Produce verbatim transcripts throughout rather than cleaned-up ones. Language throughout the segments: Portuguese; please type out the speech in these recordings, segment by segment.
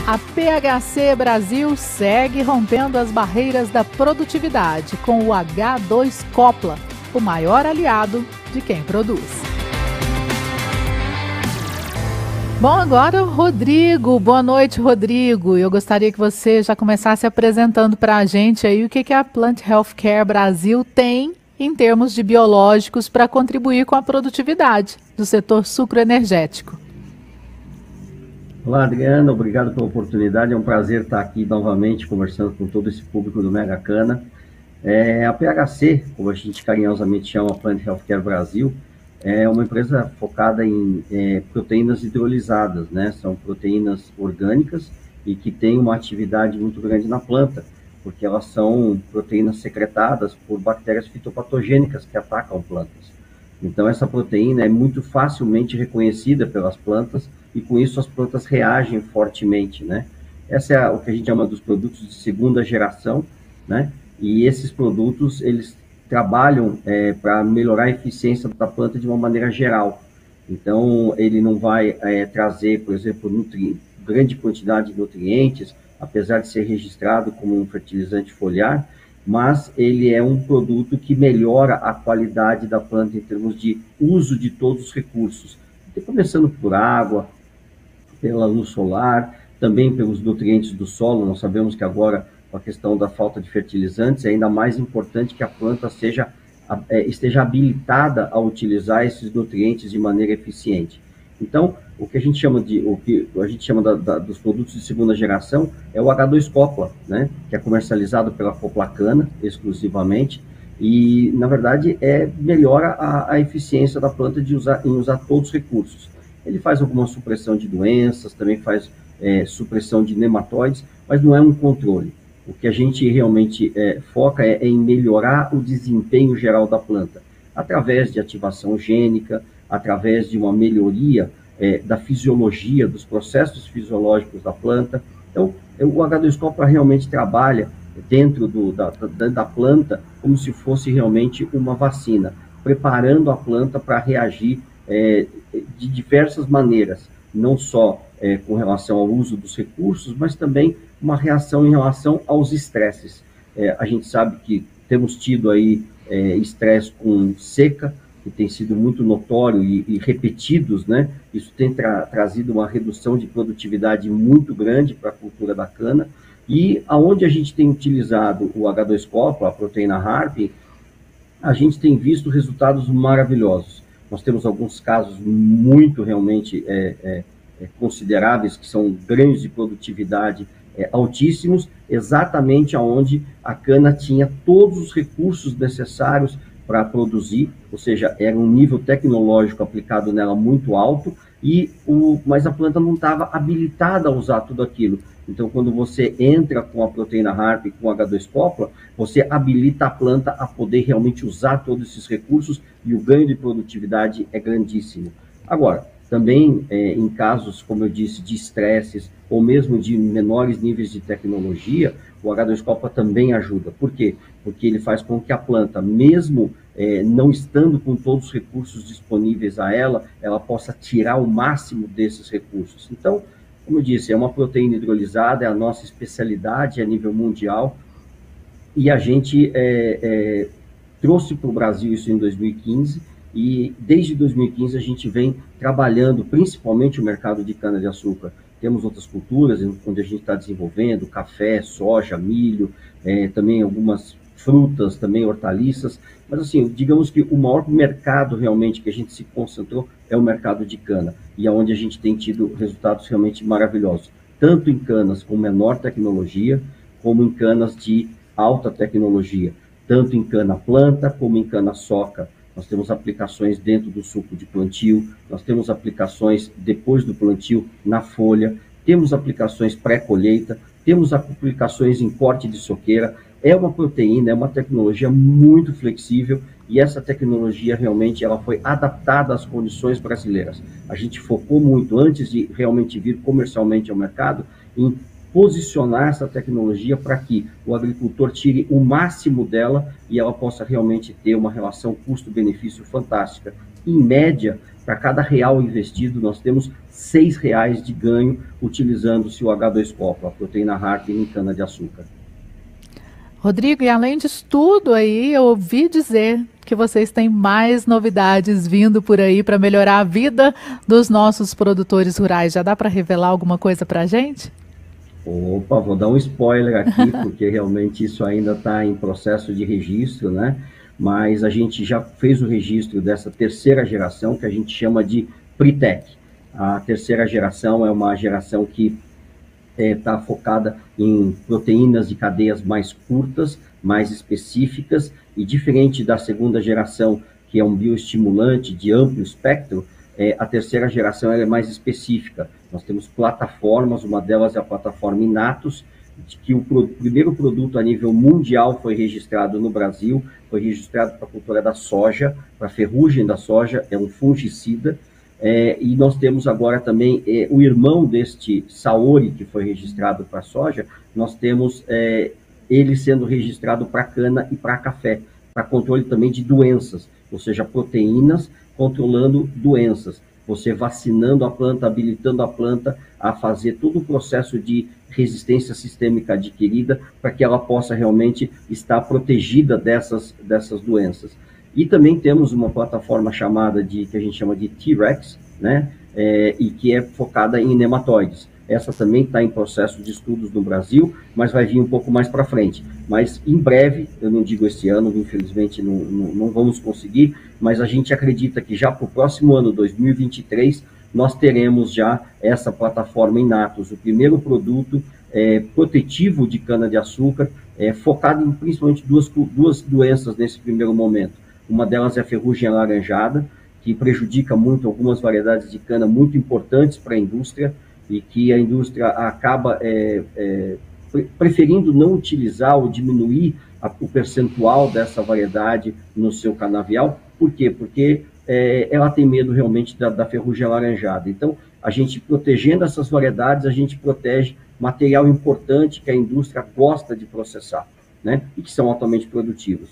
A P H C Brasil segue rompendo as barreiras da produtividade com o H dois Copla, o maior aliado de quem produz. Bom, agora o Rodrigo. Boa noite, Rodrigo. Eu gostaria que você já começasse apresentando para a gente aí o que, que a Plant Healthcare Brasil tem em termos de biológicos para contribuir com a produtividade do setor sucroenergético. Olá, Adriana, obrigado pela oportunidade, é um prazer estar aqui novamente conversando com todo esse público do Mega Cana. É, a P H C, como a gente carinhosamente chama, a Plant Healthcare Brasil, é uma empresa focada em é, proteínas hidrolisadas, né? São proteínas orgânicas e que têm uma atividade muito grande na planta, porque elas são proteínas secretadas por bactérias fitopatogênicas que atacam plantas. Então, essa proteína é muito facilmente reconhecida pelas plantas e, com isso, as plantas reagem fortemente, né? Essa é o que a gente chama dos produtos de segunda geração, né? E esses produtos, eles trabalham é, para melhorar a eficiência da planta de uma maneira geral. Então, ele não vai é, trazer, por exemplo, nutri... grande quantidade de nutrientes, apesar de ser registrado como um fertilizante foliar, mas ele é um produto que melhora a qualidade da planta em termos de uso de todos os recursos, começando por água, pela luz solar, também pelos nutrientes do solo. Nós sabemos que agora, com a questão da falta de fertilizantes, é ainda mais importante que a planta seja, é, esteja habilitada a utilizar esses nutrientes de maneira eficiente. Então, o que a gente chama de, o que a gente chama da, da, dos produtos de segunda geração é o H dois Copla, né? Que é comercializado pela Copla Cana exclusivamente e, na verdade, é, melhora a, a eficiência da planta de usar, em usar todos os recursos. Ele faz alguma supressão de doenças, também faz é, supressão de nematóides, mas não é um controle. O que a gente realmente é, foca é, é em melhorar o desempenho geral da planta, através de ativação gênica, através de uma melhoria é, da fisiologia, dos processos fisiológicos da planta. Então, o H dois Copla realmente trabalha dentro do, da, da, da planta como se fosse realmente uma vacina, preparando a planta para reagir é, de diversas maneiras, não só é, com relação ao uso dos recursos, mas também uma reação em relação aos estresses. É, a gente sabe que temos tido aí é, estresse com seca, que tem sido muito notório e, e repetidos, né? Isso tem tra trazido uma redução de produtividade muito grande para a cultura da cana, e aonde a gente tem utilizado o H dois Copla, a proteína Harpin, a gente tem visto resultados maravilhosos. Nós temos alguns casos muito realmente é, é, é, consideráveis, que são ganhos de produtividade é, altíssimos, exatamente aonde a cana tinha todos os recursos necessários para produzir, ou seja, era um nível tecnológico aplicado nela muito alto, e o, mas a planta não estava habilitada a usar tudo aquilo. Então, quando você entra com a proteína Harpin, com o H dois Copla, você habilita a planta a poder realmente usar todos esses recursos e o ganho de produtividade é grandíssimo. Agora, também é, em casos, como eu disse, de estresses ou mesmo de menores níveis de tecnologia, o H dois Copla também ajuda. Por quê? Porque ele faz com que a planta, mesmo é, não estando com todos os recursos disponíveis a ela, ela possa tirar o máximo desses recursos. Então, como eu disse, é uma proteína hidrolisada, é a nossa especialidade a nível mundial, e a gente é, é, trouxe para o Brasil isso em dois mil e quinze, e desde dois mil e quinze a gente vem trabalhando principalmente o mercado de cana-de-açúcar. Temos outras culturas onde a gente está desenvolvendo, café, soja, milho, é, também algumas frutas, também hortaliças, mas assim, digamos que o maior mercado realmente que a gente se concentrou é o mercado de cana, e é onde a gente tem tido resultados realmente maravilhosos, tanto em canas com menor tecnologia, como em canas de alta tecnologia, tanto em cana-planta como em cana-soca. Nós temos aplicações dentro do suco de plantio, nós temos aplicações depois do plantio na folha, temos aplicações pré-colheita, temos aplicações em corte de soqueira. É uma proteína, é uma tecnologia muito flexível, e essa tecnologia realmente ela foi adaptada às condições brasileiras. A gente focou muito, antes de realmente vir comercialmente ao mercado, em posicionar essa tecnologia para que o agricultor tire o máximo dela e ela possa realmente ter uma relação custo-benefício fantástica. em média, para cada real investido, nós temos seis reais de ganho utilizando-se o H dois copo, a proteína Harpin em cana-de-açúcar. Rodrigo, e além disso tudo aí, eu ouvi dizer que vocês têm mais novidades vindo por aí para melhorar a vida dos nossos produtores rurais. Já dá para revelar alguma coisa para a gente? Opa, vou dar um spoiler aqui, porque realmente isso ainda está em processo de registro, né? Mas a gente já fez o registro dessa terceira geração, que a gente chama de Pritec. A terceira geração é uma geração que está é, focada em proteínas de cadeias mais curtas, mais específicas, e diferente da segunda geração, que é um bioestimulante de amplo espectro, é, a terceira geração ela é mais específica. Nós temos plataformas, uma delas é a plataforma Inatus, que o pro, primeiro produto a nível mundial foi registrado no Brasil, foi registrado para a cultura da soja, para a ferrugem da soja, é um fungicida. É, e nós temos agora também é, o irmão deste Saori, que foi registrado para soja, nós temos é, ele sendo registrado para cana e para café, para controle também de doenças, ou seja, proteínas controlando doenças, você vacinando a planta, habilitando a planta a fazer todo o processo de resistência sistêmica adquirida para que ela possa realmente estar protegida dessas, dessas doenças. E também temos uma plataforma chamada de, que a gente chama de T-Rex, né? É, e que é focada em nematóides. Essa também está em processo de estudos no Brasil, mas vai vir um pouco mais para frente. Mas em breve, eu não digo esse ano, infelizmente não, não, não vamos conseguir, mas a gente acredita que já para o próximo ano, dois mil e vinte e três, nós teremos já essa plataforma Inatus, o primeiro produto é, protetivo de cana-de-açúcar, é, focado em principalmente duas, duas doenças nesse primeiro momento. Uma delas é a ferrugem alaranjada, que prejudica muito algumas variedades de cana muito importantes para a indústria e que a indústria acaba é, é, preferindo não utilizar ou diminuir a, o percentual dessa variedade no seu canavial. Por quê? Porque é, ela tem medo realmente da, da ferrugem alaranjada. Então, a gente protegendo essas variedades, a gente protege material importante que a indústria gosta de processar, né? E que são altamente produtivos.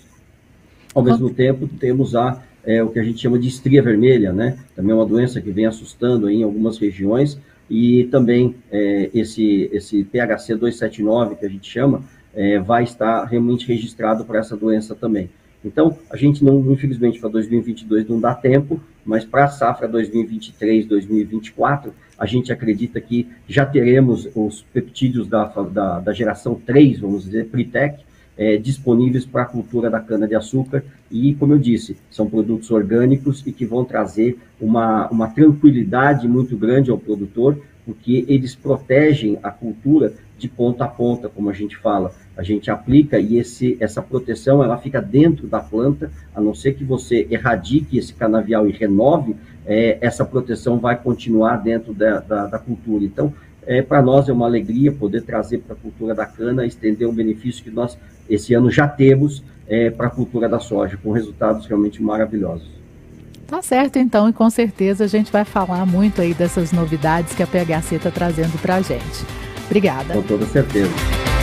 Ao mesmo tempo, temos a, é, o que a gente chama de estria vermelha, né? Também é uma doença que vem assustando aí em algumas regiões, e também é, esse, esse P H C duzentos e setenta e nove, que a gente chama, é, vai estar realmente registrado para essa doença também. Então, a gente não, infelizmente, para dois mil e vinte e dois não dá tempo, mas para a safra dois mil e vinte e três, dois mil e vinte e quatro, a gente acredita que já teremos os peptídeos da, da, da geração três, vamos dizer, Pritec, É, disponíveis para a cultura da cana-de-açúcar e, como eu disse, são produtos orgânicos e que vão trazer uma, uma tranquilidade muito grande ao produtor, porque eles protegem a cultura de ponta a ponta, como a gente fala. A gente aplica e esse, essa proteção ela fica dentro da planta, a não ser que você erradique esse canavial e renove, é, essa proteção vai continuar dentro da, da, da cultura. Então, É, para nós é uma alegria poder trazer para a cultura da cana, estender um benefício que nós, esse ano, já temos é, para a cultura da soja, com resultados realmente maravilhosos. Tá certo, então, e com certeza a gente vai falar muito aí dessas novidades que a P H C está trazendo para a gente. Obrigada. Com toda certeza.